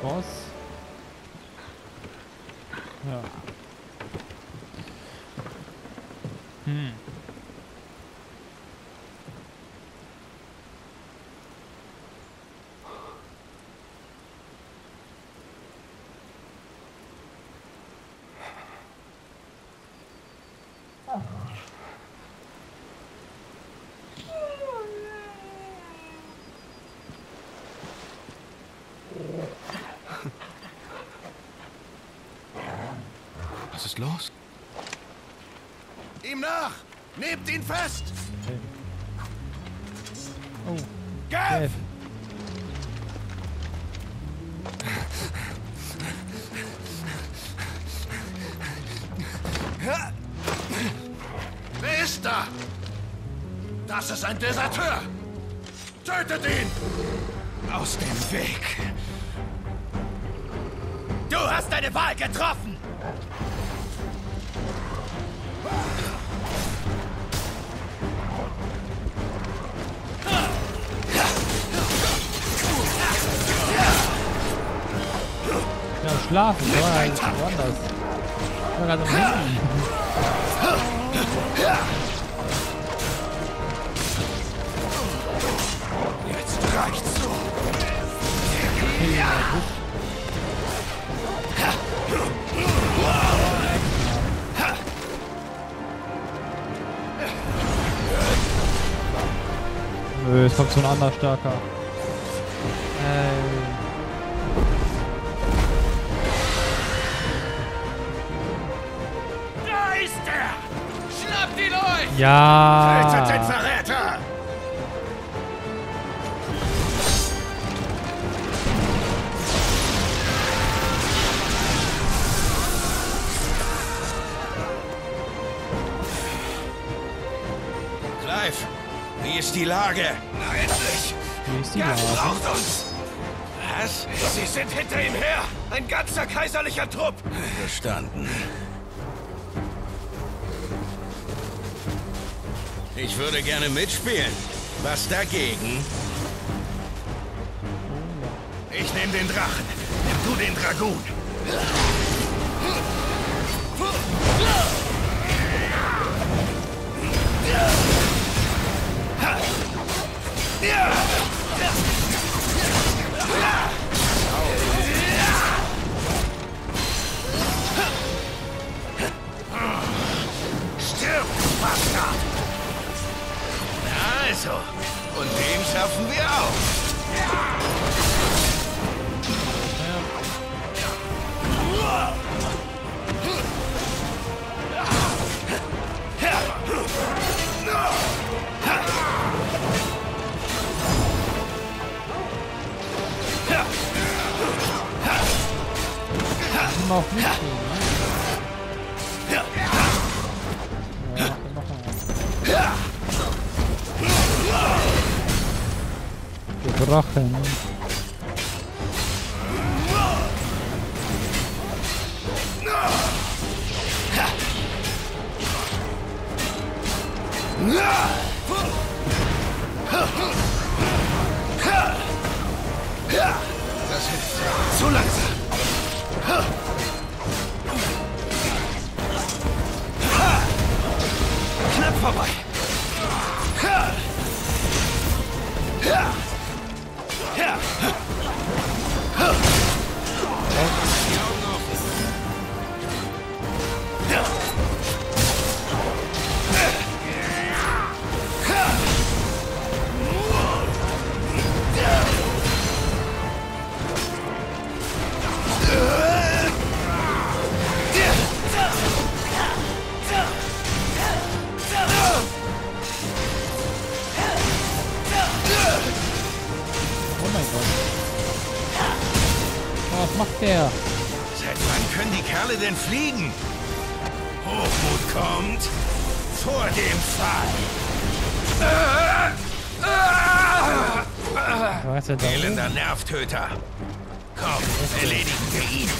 Boss. Ja. Was ist los? Ihm nach! Nehmt ihn fest! Okay. Oh, Gav! Gav. Wer ist da? Das ist ein Deserteur! Tötet ihn! Aus dem Weg! Du hast deine Wahl getroffen! Ja, schlafen, so halt woanders. Ich war gerade am Handy. Jetzt reicht's so! Nö, es kommt so ein anderer stärker. Da ist er! Schnappt ihn euch! Tötet den Ja. Verräter! Clive, wie ist die Lage? Na endlich! Wie ist die Gav Lage? braucht uns! Was? Sie sind hinter ihm her! Ein ganzer kaiserlicher Trupp! Verstanden. Ich würde gerne mitspielen. Was dagegen? Ich nehme den Drachen. Nimm du den Dragoon. Stirb, Bastard! Also, und den schaffen wir auch. Immer auf mich gehen, ne? Ja, mach mal. Der Drachen. Das hilft. Zu langsam. Knapp vorbei. Oh mein Gott. Oh, was macht der? Seit wann können die Kerle denn fliegen? Hochmut kommt vor dem Fall. Was ist denn da? Elender Nervtöter. Komm, erledigen wir ihn.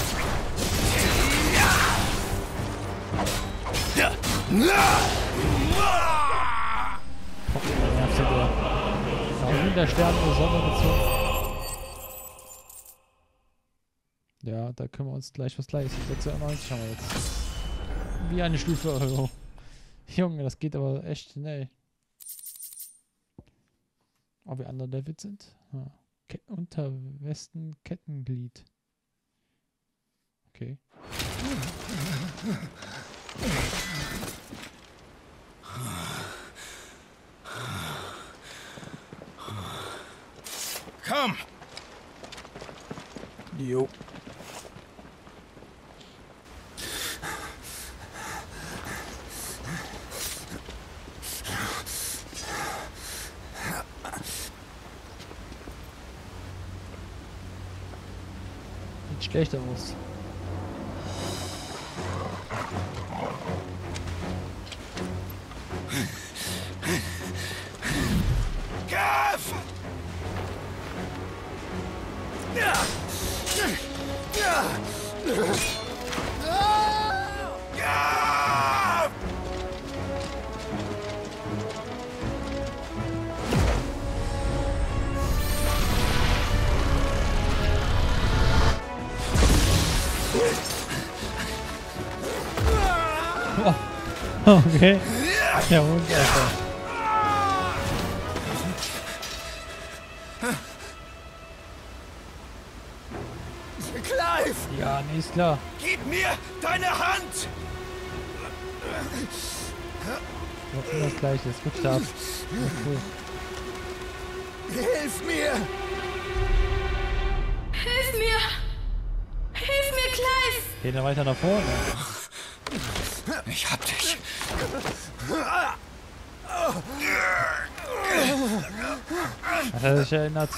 Nervt der. Da unten der Stern der Sonne gezogen. Ja, da können wir uns gleich was leisten. 96 haben wir jetzt. Wie eine Stufe Euro. Junge, das geht aber echt schnell. Ob wir andere Level sind? Ja. Unterwesten Kettenglied. Okay. Komm! Jo. Sieht schlecht aus. Gav! Ja! Ja! Ja! Okay. Ja, und Alter. Clive! Ja, nee, ist klar. Gib mir deine Hand! Wir machen das gleiche. Es rutscht ab. Ja, cool. Hilf mir! Hilf mir! Hilf mir, Clive! Geht er weiter nach vorne? Ich hab dich. Hat er sich erinnert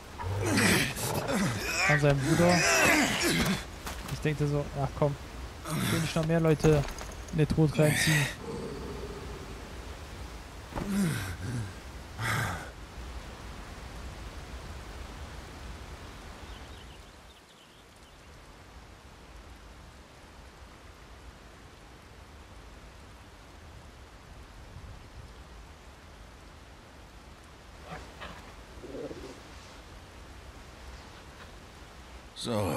an seinen Bruder? Ich denke so, ach komm, ich will nicht noch mehr Leute in den Tod reinziehen. So.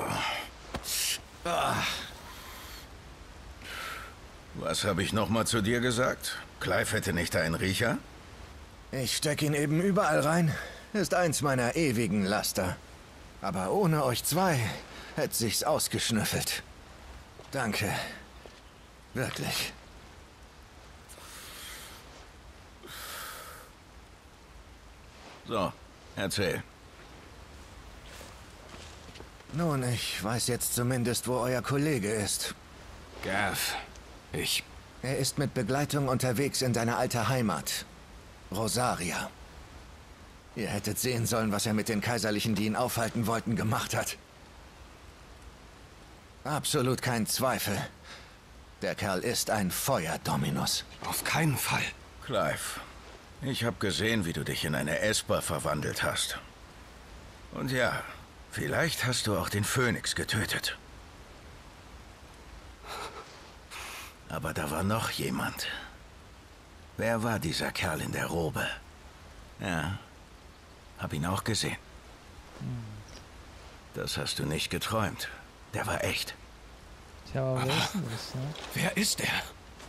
Was habe ich noch mal zu dir gesagt? Clive hätte nicht einen Riecher? Ich steck ihn eben überall rein. Ist eins meiner ewigen Laster. Aber ohne euch zwei hätte sich's ausgeschnüffelt. Danke. Wirklich. So, erzähl. Nun, ich weiß jetzt zumindest, wo euer Kollege ist. Gav, Er ist mit Begleitung unterwegs in deine alte Heimat. Rosaria. Ihr hättet sehen sollen, was er mit den Kaiserlichen, die ihn aufhalten wollten, gemacht hat. Absolut kein Zweifel. Der Kerl ist ein Feuerdominus. Auf keinen Fall. Clive, ich habe gesehen, wie du dich in eine Esper verwandelt hast. Und ja, vielleicht hast du auch den Phönix getötet. Aber da war noch jemand. Wer war dieser Kerl in der Robe? Ja, hab ihn auch gesehen. Das hast du nicht geträumt. Der war echt. Tja, aber wer ist denn das, ne? Wer ist er?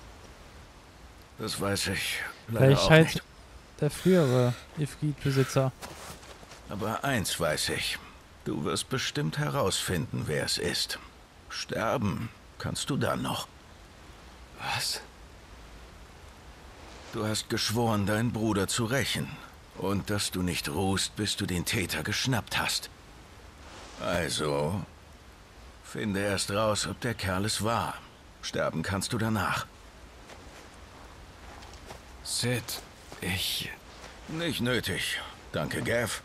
Das weiß ich leider Vielleicht auch halt nicht. der frühere Ifrit-Besitzer. Aber eins weiß ich. Du wirst bestimmt herausfinden, wer es ist. Sterben kannst du dann noch. Was? Du hast geschworen, deinen Bruder zu rächen. Und dass du nicht ruhst, bis du den Täter geschnappt hast. Also, finde erst raus, ob der Kerl es war. Sterben kannst du danach. Sid, ich... Nicht nötig. Danke, Gav.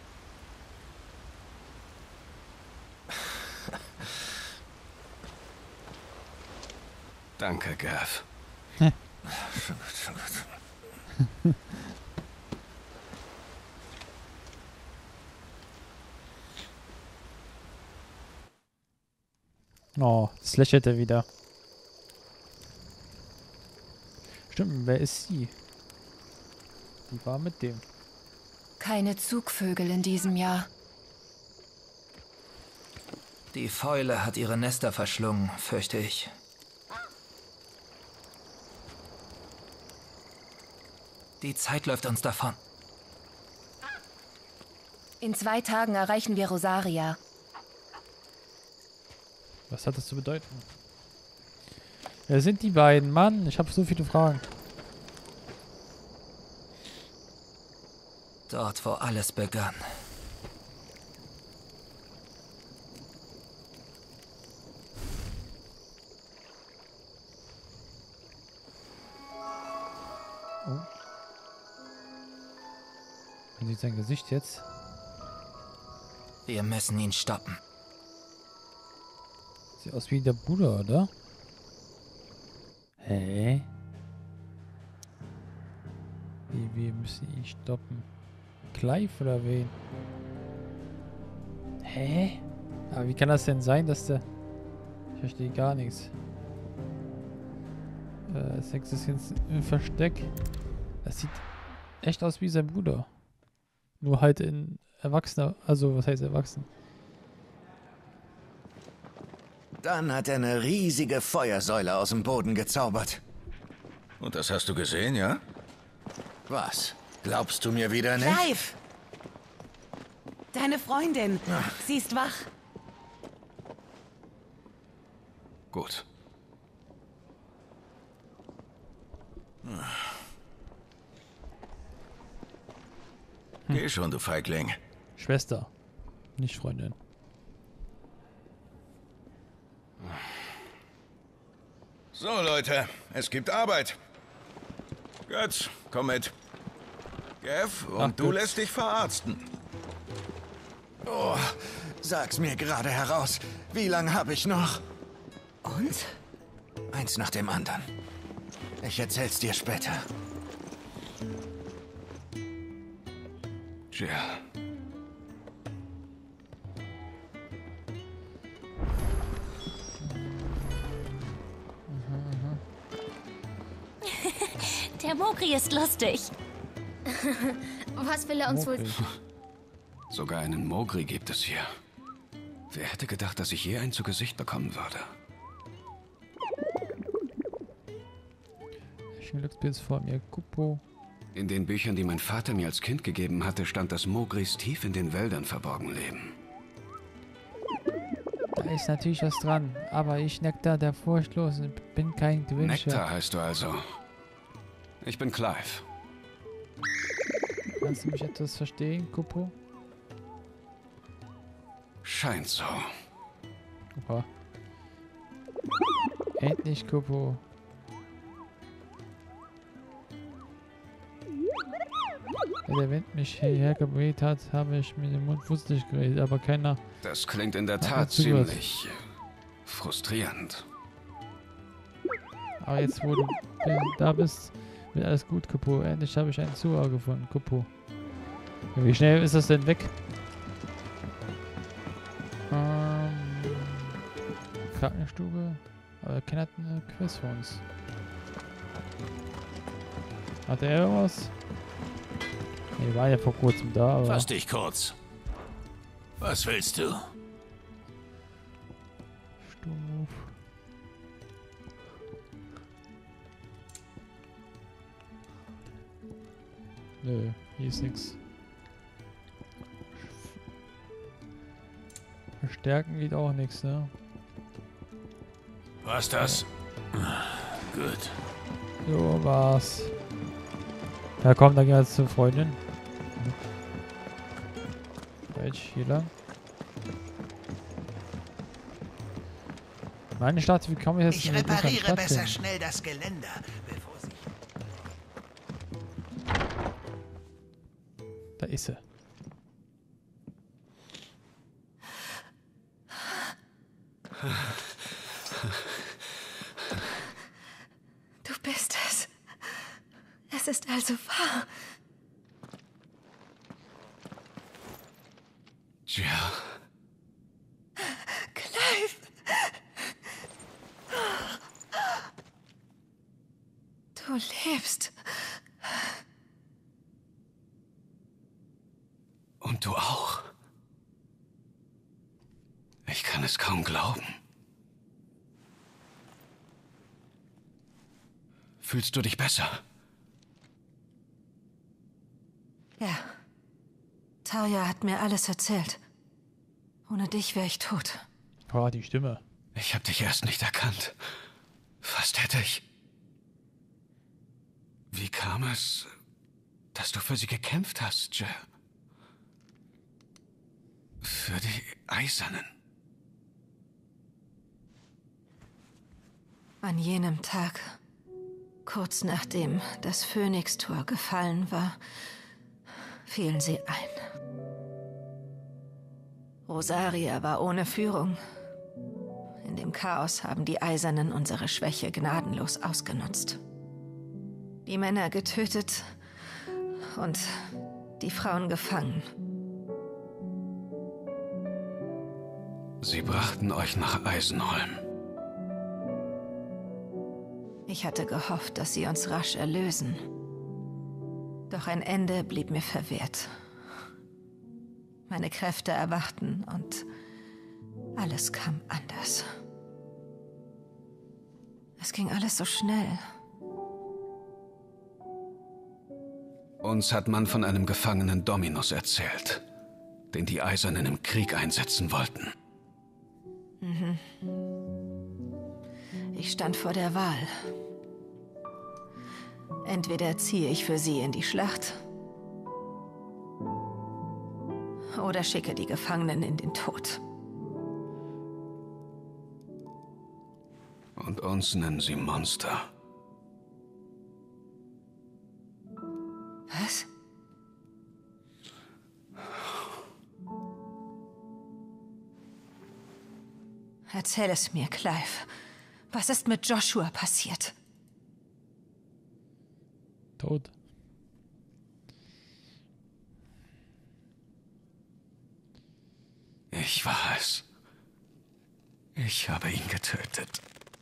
Danke, Gav. Schon gut. Oh, das lächelt er wieder. Stimmt, wer ist sie? Die war mit dem. Keine Zugvögel in diesem Jahr. Die Fäule hat ihre Nester verschlungen, fürchte ich. Die Zeit läuft uns davon. In 2 Tagen erreichen wir Rosaria. Was hat das zu bedeuten? Wer sind die beiden? Mann, ich habe so viele Fragen. Dort, wo alles begann. Oh. Man sieht sein Gesicht jetzt. Wir müssen ihn stoppen. Sieht aus wie der Bruder, oder? Hä? Wir müssen ihn stoppen. Clive oder wen? Hä? Aber wie kann das denn sein, dass der... Ich verstehe gar nichts. Es existiert ein Versteck. Das sieht echt aus wie sein Bruder. Nur halt in Erwachsener. Also, was heißt erwachsen? Dann hat er eine riesige Feuersäule aus dem Boden gezaubert. Und das hast du gesehen, ja? Was? Glaubst du mir wieder nicht? Clive! Deine Freundin. Sie ist wach. Gut. Geh schon, du Feigling. Schwester. Nicht Freundin. So, Leute, es gibt Arbeit. Götz, komm mit. Gav, und Ach, du Götz. lässt dich verarzten. Oh, sag's mir gerade heraus. Wie lange habe ich noch? Und? Eins nach dem anderen. Ich erzähl's dir später. Jill. Der Mogri ist lustig. Was will er uns wohl... Mogri. Sogar einen Mogri gibt es hier. Wer hätte gedacht, dass ich je einen zu Gesicht bekommen würde? Glückspilz vor mir. Kupo. In den Büchern, die mein Vater mir als Kind gegeben hatte, stand, dass Mogris tief in den Wäldern verborgen leben. Da ist natürlich was dran. Aber ich, Nektar, der Furchtlose, bin kein Gewinnscher. Nektar heißt du also. Ich bin Clive. Kannst du mich etwas verstehen, Kupo? Scheint so. Opa. Endlich, Kupo. Weil der Wind mich hierher geweht hat, habe ich mit dem Mund fußlich geredet, aber keiner... Das klingt in der Hat mir Tat zugehört. ziemlich frustrierend. Aber jetzt, wo du da bist, wird alles gut, Kupo. Endlich habe ich einen Zuhörer gefunden, Kupo. Ja, wie schnell ist das denn weg? Krankenstube. Aber keiner hat eine Quest für uns. Hat er irgendwas? Wir waren ja vor kurzem da, aber... Fass dich kurz. Was willst du? Sturmruf. Nö, hier ist nix. Verstärken geht auch nix, ne? Was das? Gut. So war's. Ja komm, dann gehen wir jetzt zur Freundin. Welch, hier lang. Meine Stadt, wie komme ich jetzt Ich in die repariere Stadt besser hin? schnell das Geländer, bevor sie... Da ist sie. Du bist es. Es ist also wahr. Jill. Clive. Du lebst. Und du auch. Ich kann kann es kaum glauben. Fühlst du dich besser? Ja. Tarja hat mir alles erzählt. Ohne dich wäre ich tot. Oh, die Stimme. Ich habe dich erst nicht erkannt. Fast hätte ich... Wie kam es, dass du für sie gekämpft hast, Jill? Für die Eisernen. An jenem Tag, kurz nachdem das Phönix-Tor gefallen war, fielen sie ein. Rosaria war ohne Führung. In dem Chaos haben die Eisernen unsere Schwäche gnadenlos ausgenutzt. Die Männer getötet und die Frauen gefangen. Sie brachten euch nach Eisenholm. Ich hatte gehofft, dass sie uns rasch erlösen. Doch ein Ende blieb mir verwehrt. Meine Kräfte erwachten und alles kam anders. Es ging alles so schnell. Uns hat man von einem gefangenen Dominus erzählt, den die Eisernen im Krieg einsetzen wollten. Mhm. Ich stand vor der Wahl. Entweder ziehe ich für sie in die Schlacht oder schicke die Gefangenen in den Tod. Und uns nennen sie Monster. Was? Erzähl es mir, Clive. Was ist mit Joshua passiert? Tot. Ich war es. Ich habe ihn getötet.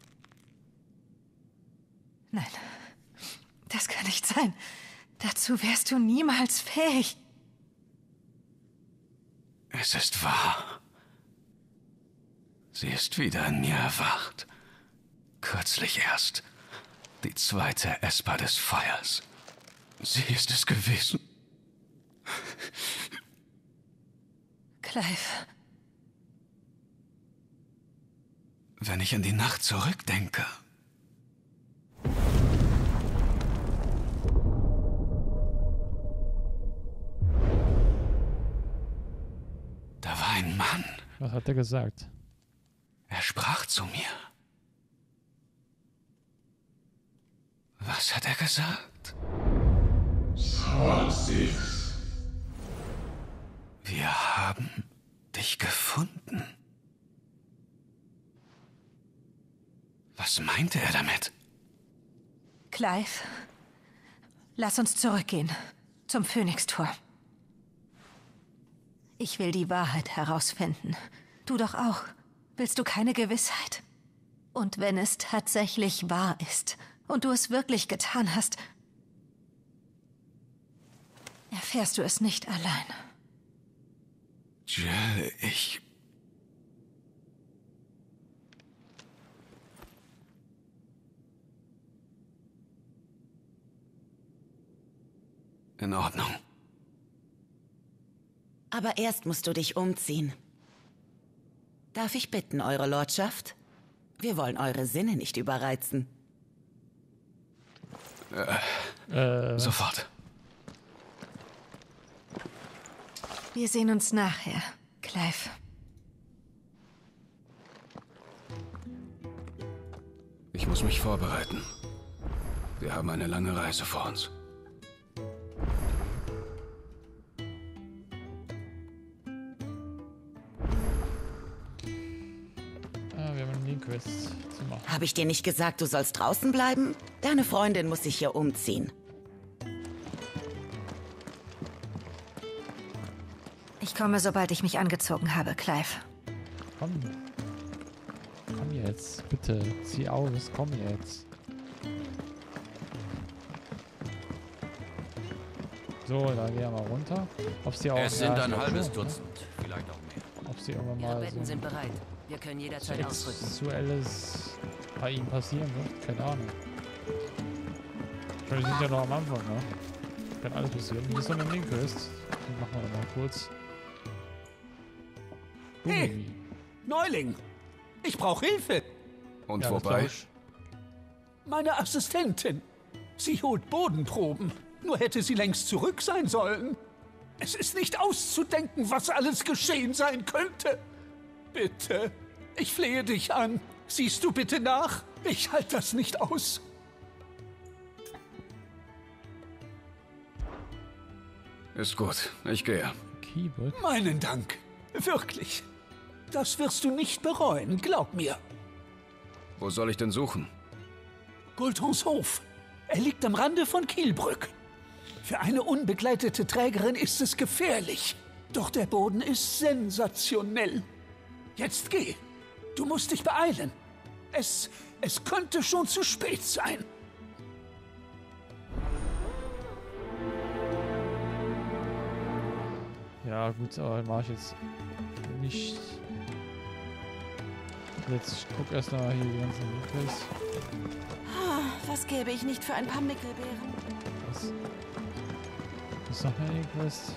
Nein, das kann nicht sein. Dazu wärst du niemals fähig. Es ist wahr. Sie ist wieder in mir erwacht. Kürzlich erst. Die zweite Esper des Feuers. Sie ist es gewesen. Clive. Wenn ich an die Nacht zurückdenke. Da war ein Mann. Was hat er gesagt? Er sprach zu mir. Was hat er gesagt? Wir haben dich gefunden. Was meinte er damit? Clive, lass uns zurückgehen. Zum Phönix-Tor. Ich will die Wahrheit herausfinden. Du doch auch. Willst du keine Gewissheit? Und wenn es tatsächlich wahr ist und du es wirklich getan hast, erfährst du es nicht allein. Jill, ich... In Ordnung. Aber erst musst du dich umziehen. Darf ich bitten, Eure Lordschaft? Wir wollen eure Sinne nicht überreizen. Sofort. Wir sehen uns nachher, Clive. Ich muss mich vorbereiten. Wir haben eine lange Reise vor uns. Wir haben einen Quest zu machen. Habe ich dir nicht gesagt, du sollst draußen bleiben? Deine Freundin muss sich hier umziehen. Ich komme, sobald ich mich angezogen habe, Clive. Komm. Komm jetzt, bitte. Zieh aus, komm jetzt. So, da gehen wir mal runter. Ob sie auch Es sind ein halbes schon, Dutzend, vielleicht auch mehr. Ob sie irgendwann Ihre mal Betten so sind bereit. Wir können was jederzeit ausrücken. Sexuelles bei ihm passieren wird. Keine Ahnung. Wir sind ja noch am Anfang, ne? Kann alles passieren. Hier ist noch eine Nebenquest. Die machen wir noch mal kurz. Hey, Neuling! Ich brauche Hilfe! Und Ja, das wobei? glaub ich. Meine Assistentin. Sie holt Bodenproben. Nur hätte sie längst zurück sein sollen. Es ist nicht auszudenken, was alles geschehen sein könnte. Bitte, ich flehe dich an. Siehst du bitte nach? Ich halte das nicht aus. Ist gut, ich gehe. Keyboard. Meinen Dank. Wirklich. Das wirst du nicht bereuen, glaub mir. Wo soll ich denn suchen? Gultons Hof. Er liegt am Rande von Kielbrück. Für eine unbegleitete Trägerin ist es gefährlich. Doch der Boden ist sensationell. Jetzt geh. Du musst dich beeilen. Es könnte schon zu spät sein. Ja gut, aber mache ich jetzt nicht. Jetzt guck erst mal hier die ganzen Nebenquests. Was gäbe ich nicht für ein paar Mickelbeeren? Was? Ist noch eine Nebenquest?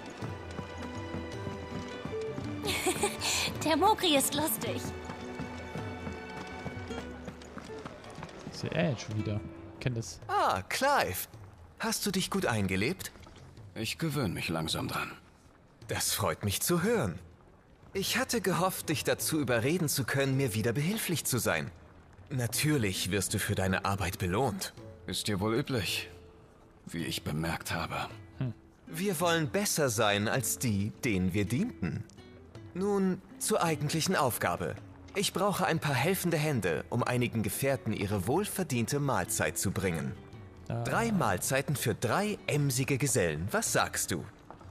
Der Mokri ist lustig. Ist ja jetzt schon wieder. Kennt das. Ah, Clive. Hast du dich gut eingelebt? Ich gewöhne mich langsam dran. Das freut mich zu hören. Ich hatte gehofft, dich dazu überreden zu können, mir wieder behilflich zu sein. Natürlich wirst du für deine Arbeit belohnt. Ist dir wohl üblich, wie ich bemerkt habe. Wir wollen besser sein als die, denen wir dienten. Nun, zur eigentlichen Aufgabe. Ich brauche ein paar helfende Hände, um einigen Gefährten ihre wohlverdiente Mahlzeit zu bringen. 3 Mahlzeiten für 3 emsige Gesellen. Was sagst du?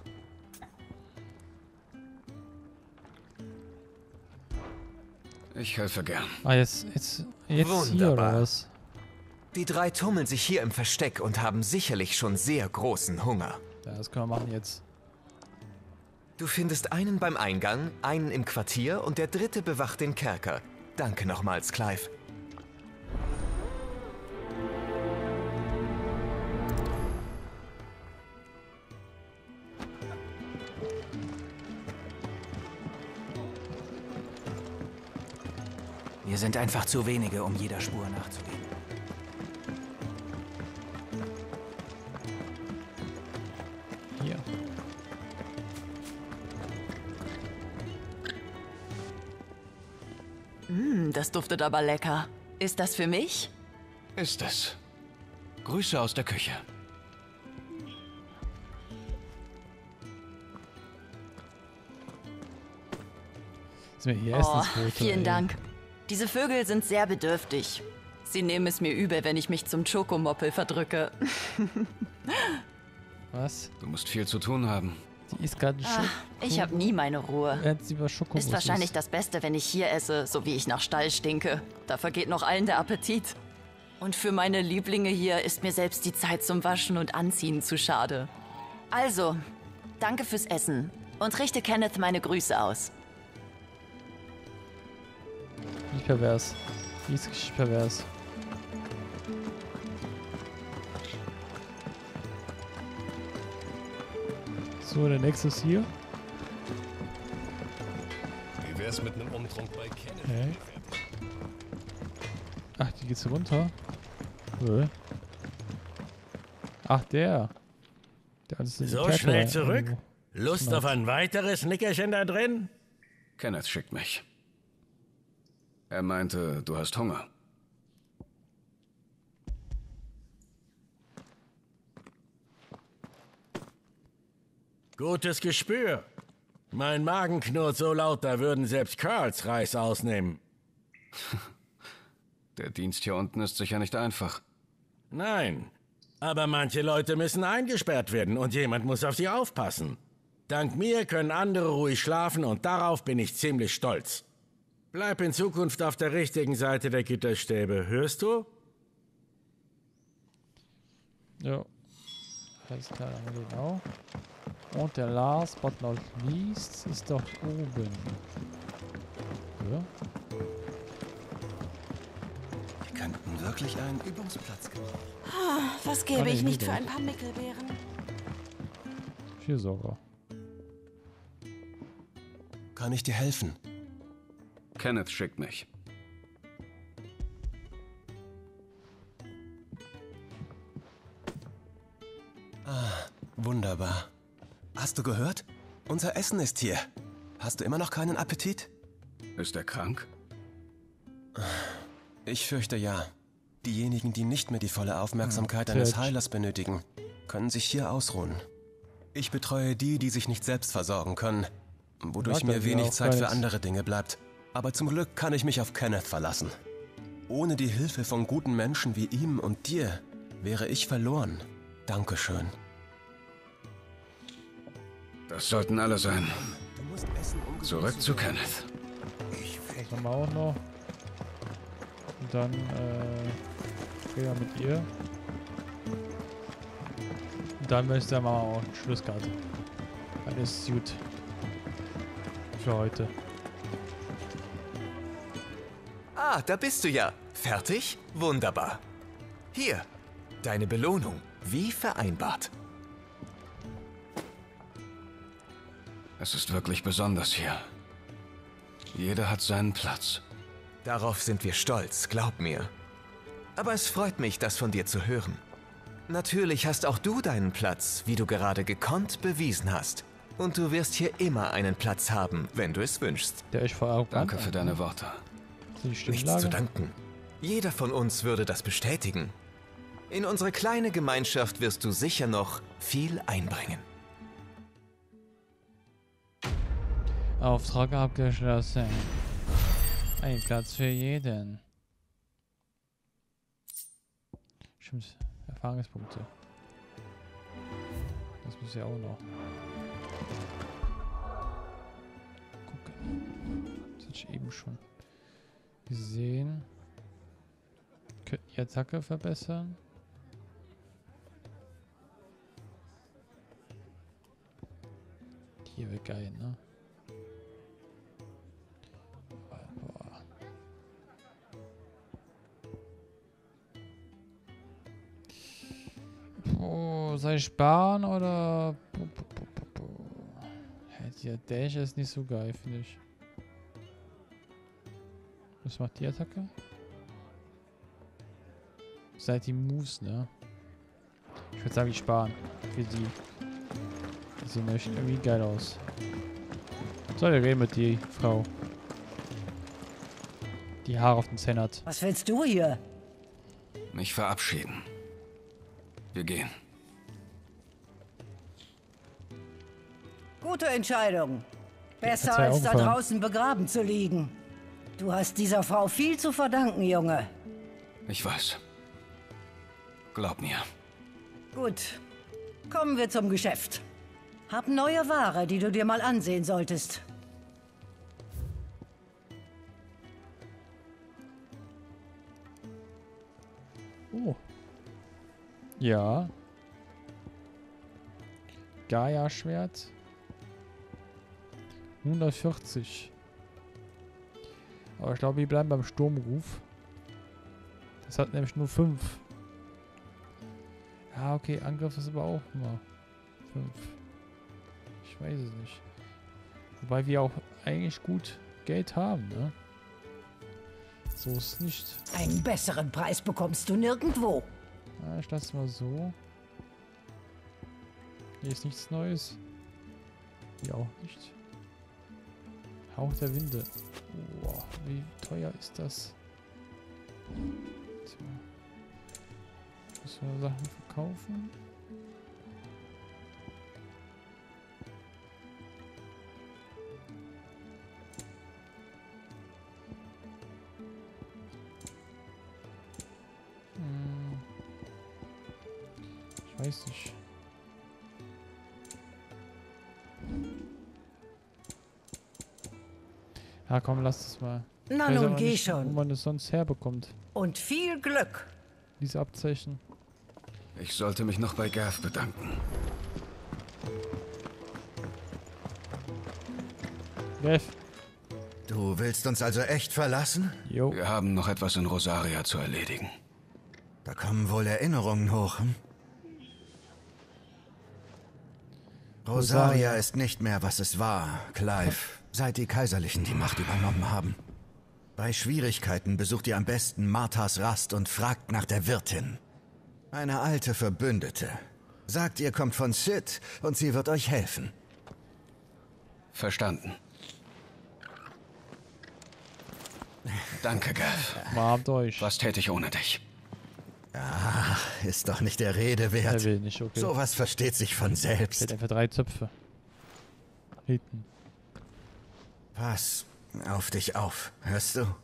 Ich helfe gern. Ah, jetzt hier Wunderbar. oder was? Die 3 tummeln sich hier im Versteck und haben sicherlich schon sehr großen Hunger. Ja, das können wir machen jetzt. Du findest einen beim Eingang, einen im Quartier und der 3. bewacht den Kerker. Danke nochmals, Clive. Wir sind einfach zu wenige, um jeder Spur nachzugehen. Hier. Das duftet aber lecker. Ist das für mich? Ist es. Grüße aus der Küche. Sind wir hier Oh, Essensquote, vielen ey. Dank. Diese Vögel sind sehr bedürftig. Sie nehmen es mir übel, wenn ich mich zum Schokomoppel verdrücke. Was? Du musst viel zu tun haben. Die ist gerade Ah, ich habe nie meine Ruhe. Während sie über Schokobus Ist wahrscheinlich das Beste, wenn ich hier esse, so wie ich nach Stall stinke. Da vergeht noch allen der Appetit. Und für meine Lieblinge hier ist mir selbst die Zeit zum Waschen und Anziehen zu schade. Also, danke fürs Essen und richte Kenneth meine Grüße aus. Nicht pervers. Die ist richtig pervers. So, der nächste ist hier. Wie wär's mit einem Umtrunk bei Kenneth? Okay. Ach, die geht's runter. Ach, der. Der ist in So der schnell Kerker zurück? irgendwo. Lust auf ein weiteres Nickerchen da drin? Kenneth schickt mich. Er meinte, du hast Hunger. Gutes Gespür. Mein Magen knurrt so laut, da würden selbst Carls Reis ausnehmen. Der Dienst hier unten ist sicher nicht einfach. Nein, aber manche Leute müssen eingesperrt werden und jemand muss auf sie aufpassen. Dank mir können andere ruhig schlafen und darauf bin ich ziemlich stolz. Bleib in Zukunft auf der richtigen Seite der Gitterstäbe, hörst du? Ja. Alles klar, dann haben wir den auch. Und der last but not least ist doch oben. Ja. hätten wirklich einen Übungsplatz gebraucht. Was gäbe ich nicht für ein paar Mickelbeeren? Hier sogar. Kann ich dir helfen? Kenneth schickt mich. Wunderbar. Hast du gehört? Unser Essen ist hier. Hast du immer noch keinen Appetit? Ist er krank? Ich fürchte ja. Diejenigen, die nicht mehr die volle Aufmerksamkeit eines Heilers benötigen, können sich hier ausruhen. Ich betreue die, die sich nicht selbst versorgen können, wodurch mir wenig Zeit für andere Dinge bleibt. Aber zum Glück kann ich mich auf Kenneth verlassen. Ohne die Hilfe von guten Menschen wie ihm und dir wäre ich verloren. Dankeschön. Das sollten alle sein. Zurück zu Kenneth. Das haben wir auch noch. Und dann, ja, mit ihr. Und dann möchte ich auch eine Schlusskarte. Dann ist es gut. Für heute. Ah, da bist du ja. Fertig? Wunderbar. Hier, deine Belohnung. Wie vereinbart. Es ist wirklich besonders hier. Jeder hat seinen Platz. Darauf sind wir stolz, glaub mir. Aber es freut mich, das von dir zu hören. Natürlich hast auch du deinen Platz, wie du gerade gekonnt bewiesen hast. Und du wirst hier immer einen Platz haben, wenn du es wünschst. Danke für deine Worte. Nichts zu danken. Jeder von uns würde das bestätigen. In unsere kleine Gemeinschaft wirst du sicher noch viel einbringen. Auftrag abgeschlossen. Ein Platz für jeden. Stimmt. Erfahrungspunkte. Das muss ja auch noch. Gucken. Das hatte ich eben schon gesehen. Könnten die Attacke verbessern. Hier wird geil, ne? Oh, soll ich sparen oder? Der Dash ist nicht so geil, finde ich. Was macht die Attacke? Seit die Moves, ne? Ich würde sagen, ich sparen. Für die. Die sehen echt irgendwie geil aus. Soll ich reden mit die Frau? Die Haare auf den Zähnen hat. Was willst du hier? Mich verabschieden. Wir gehen. Gute Entscheidung. Besser als da draußen begraben zu liegen. Du hast dieser Frau viel zu verdanken, Junge. Ich weiß. Glaub mir. Gut. Kommen wir zum Geschäft. Hab neue Ware, die du dir mal ansehen solltest. Oh. Ja. Gaia-Schwert. 140. Aber ich glaube, wir bleiben beim Sturmruf. Das hat nämlich nur 5. Ja, okay, Angriff ist aber auch nur 5. Ich weiß es nicht. Wobei wir auch eigentlich gut Geld haben, ne? So ist es nicht. Einen besseren Preis bekommst du nirgendwo. Ja, ich lasse es mal so. Hier ist nichts Neues. Hier auch nicht. Hauch der Winde. Boah, wie teuer ist das? Tja. Müssen wir Sachen verkaufen? Ich weiß nicht. Ja, komm, lass es mal. Na nun, geh schon. Wo man es sonst herbekommt. Und viel Glück. Diese Abzeichen. Ich sollte mich noch bei Gav bedanken. Gav. Du willst uns also echt verlassen? Jo. Wir haben noch etwas in Rosaria zu erledigen. Da kommen wohl Erinnerungen hoch. Hm? Rosaria ist nicht mehr, was es war, Clive, seit die Kaiserlichen die Macht übernommen haben. Bei Schwierigkeiten besucht ihr am besten Marthas Rast und fragt nach der Wirtin. Eine alte Verbündete. Sagt, ihr kommt von Sid und sie wird euch helfen. Verstanden. Danke, Gav. Warmt euch. Was täte ich ohne dich? Ach, ist doch nicht der Rede wert. Er will nicht, okay. Sowas versteht sich von selbst. Er hat einfach 3 Zöpfe. Hinten. Pass auf dich auf, hörst du?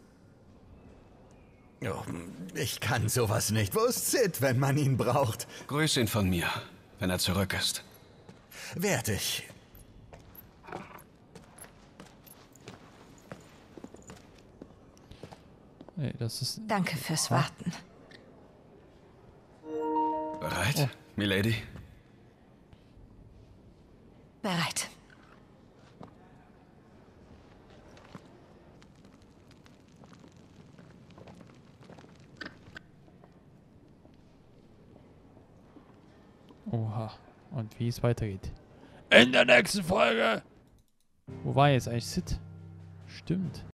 Oh, ich kann sowas nicht. Wo ist Sid, wenn man ihn braucht? Grüß ihn von mir, wenn er zurück ist. Werd ich. Nee, das ist... Danke fürs Warten. Bereit, Milady? Bereit. Oha. Und wie es weitergeht. In der nächsten Folge! Wo war jetzt eigentlich Sid? Stimmt.